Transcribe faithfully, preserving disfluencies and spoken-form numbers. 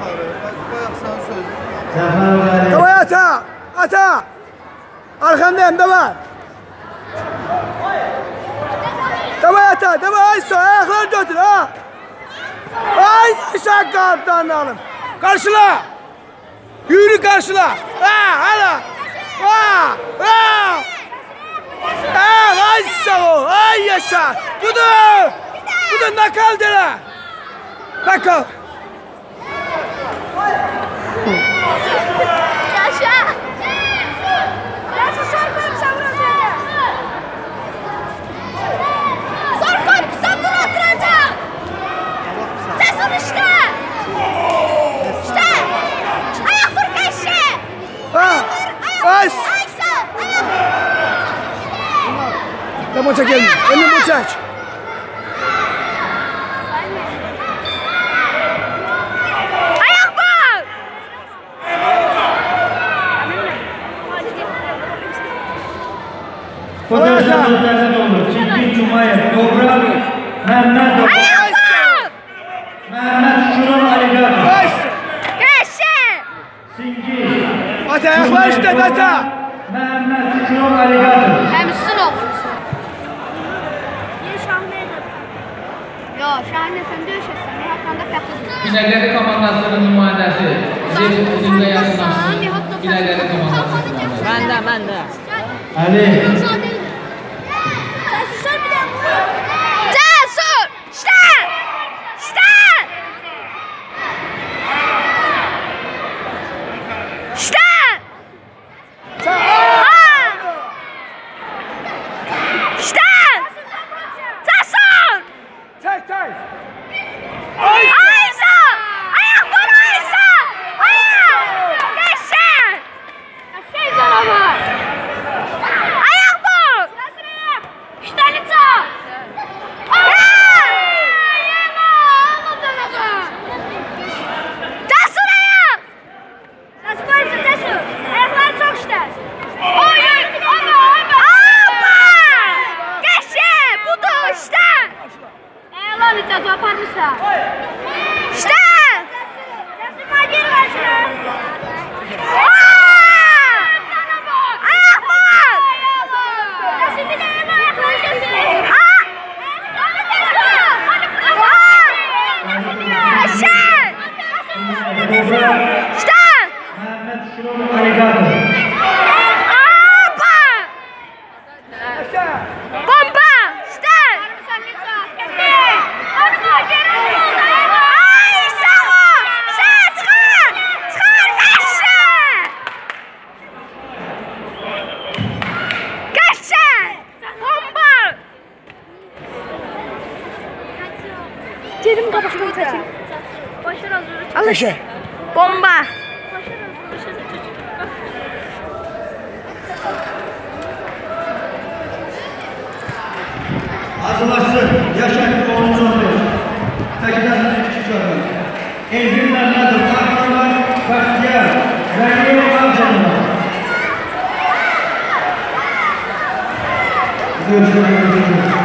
Davay ata! Ata! Arkandayım davay! Davay ata! Davay Ayso! Ayakları götür ha! Ay aşağı kaptan alım! Karşıla! Yürü karşıla! Ha hala! Ha! Ha! Ha! Ayso! Ay yaşa! Budur! Budur nakal dere! Nakal! Yaşa! Yaşa sor koyup savuracağım. Sor koyup savur oturacağım. Sen işte. İşte. Ayak vur kaşı. Ha! Ays! Aysa. Ayak. Ya bu çekelim. Elini bu çek. Fotoğraflardan olur. Çiftlik Cuma'ya, Toprak, Mehmet Toprak. Mehmet Şurum Aligatı. Geçin. Singi. Ata ayaklar işte ata. Mehmet Şurum Aligatı. Hemsin ol. Ye Şahme'de. Yo Şahme sen de yaşasın. Ne hakkında kapatın. İlerleri komandansının numarası. Zeytin uzunga yakınlaşsın. İlerleri komandansının numarası. Ben de, ben de. Ali. Cesur! İşte! İşte! İşte! İşte! Cesur! Çek çek. Aysa! Ayak vur Aysa! Ayak! Geçin! Şey canavar! Ayak vur! İşte lütfen! Cesur ayak! Cesur Aysa cesur! Ayaklar çok işte! Oy oy! Oyma oyma! Hoppa! Geçin! Budur işte! Eğer lütfen yapar mısın? İşte! Cesur var geri ver şuna! Ayak var! Cesur bir de elma ayakları cesur! İşte! Mehmet Şurum Aligatı. Hoppa! Bomba! İşte! Ay sağ ol! Sen çıkar! Çıkar kaçsın! Kaçsın! Bomba! Celim kapatını kaçayım. Başar hazır. Kaşı. Bomba! Hazırlaşsın. Yaşar onuncu on beş. Takıdan iki çocuk. Elvin Mehmet'in Akrolar, Bahtiyar, Raniye Amcan'ın. Görüşmek üzere.